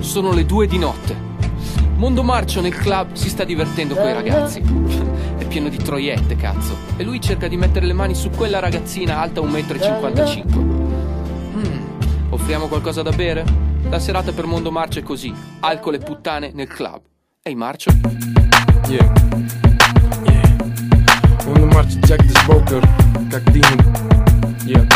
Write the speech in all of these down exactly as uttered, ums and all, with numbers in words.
Sono le due di notte. Mondo Marcio nel club si sta divertendo coi ragazzi. È pieno di troiette, cazzo. E lui cerca di mettere le mani su quella ragazzina alta un metro e cinquantacinque. Mm, offriamo qualcosa da bere? La serata per Mondo Marcio è così: alcol e puttane nel club. Ehi Marcio? Yeah, yeah. Mondo Marcio, Jack the Smoker, как Demon. Yeah.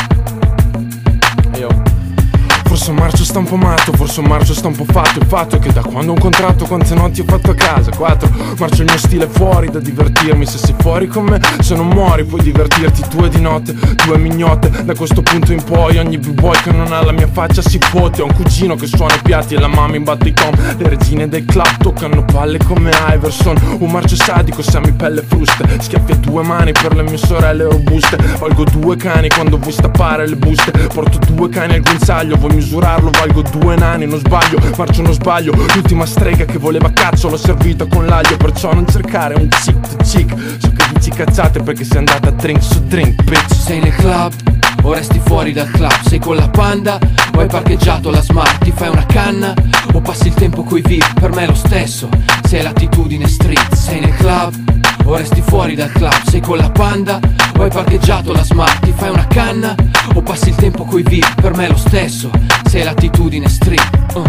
Hey, yo. Forse Marcio sta un po' matto, forse Marcio sta un po' fatto. Il fatto è che da quando ho un contratto quante notti ho fatto a casa? Quattro. Marcio, il mio stile è fuori da divertirmi. Se sei fuori con me, se non muori puoi divertirti. Due di notte, due mignotte. Da questo punto in poi ogni b-boy che non ha la mia faccia si fotte. Ho un cugino che suona i piatti e la mamma imbatte i tom. Le regine del club toccano palle come Iverson. Un Marcio sadico, semipelle fruste. Schiaffi a due mani per le mie sorelle robuste. Valgo due cani quando vuoi stappare le buste. Porto due cani al guinzaglio, vuoi misurarlo, valgo due nani, non sbaglio, Marcio non sbaglio. L'ultima strega che voleva cazzo l'ho servita con l'aglio. Perciò non cercare un chick to chick. So che dici cazzate perché sei andata a drink su drink, bitch. Sei nel club o resti fuori dal club? Sei con la panda o hai parcheggiato la smart? Ti fai una canna o passi il tempo coi V I P? Per me è lo stesso, sei l'attitudine street. Sei nel club o resti fuori dal club? Sei con la panda o hai parcheggiato la smart? Ti fai una canna o passi il tempo coi V I P? Per me è lo stesso, sei l'attitudine street. uh.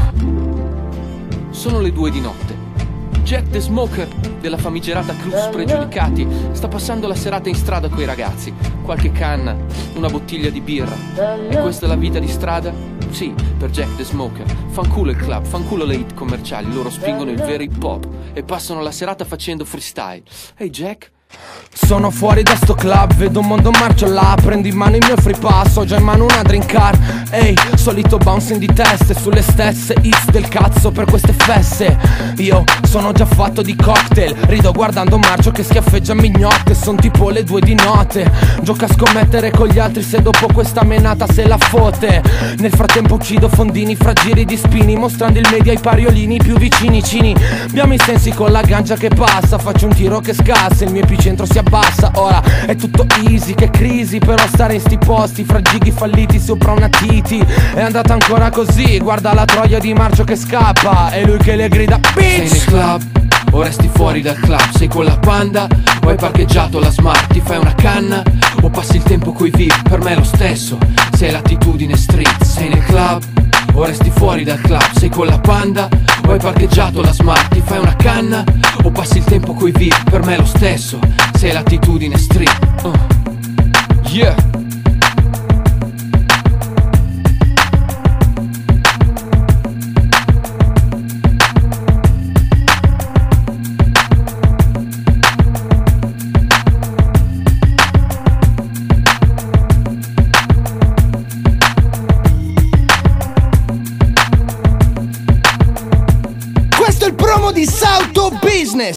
Sono le due di notte. Jack the Smoker della famigerata Cruz Spregiudicati sta passando la serata in strada coi ragazzi. Qualche canna, una bottiglia di birra. E questa è la vita di strada? Sì, per Jack the Smoker. Fanculo il club, fanculo le hit commerciali. Loro spingono il vero hip hop e passano la serata facendo freestyle. Ehi hey Jack? Sono fuori da sto club, vedo un Mondo Marcio là. Prendo in mano il mio free pass, ho già in mano una drink card. Ehi, solito bouncing di teste sulle stesse hits del cazzo per queste feste. Io sono già fatto di cocktail, rido guardando Marcio che schiaffeggia mignotte. Son tipo le due di notte, gioca a scommettere con gli altri se dopo questa menata se la fotte. Nel frattempo uccido fondini fra giri di spini, mostrando il media ai pariolini più vicini cini. Abbiamo i sensi con la gancia che passa, faccio un tiro che scassa, il mio epicentro si abbassa. Ora è tutto easy, che crisi però stare in sti posti fra gighi falliti sopra una titi. È andata ancora così, guarda la troia di Marcio che scappa e lui che le grida bitch. Sei nel club o resti fuori dal club? Sei con la panda o hai parcheggiato la smart? Ti fai una canna o passi il tempo coi V I P? Per me è lo stesso, sei l'attitudine street. Sei nel club o resti fuori dal club? Sei con la panda o hai parcheggiato la smart? Ti fai una canna o passi il tempo coi V I P? Per me è lo stesso, sei l'attitudine street. uh. Yeah. Questo è il promo di Sauto Business.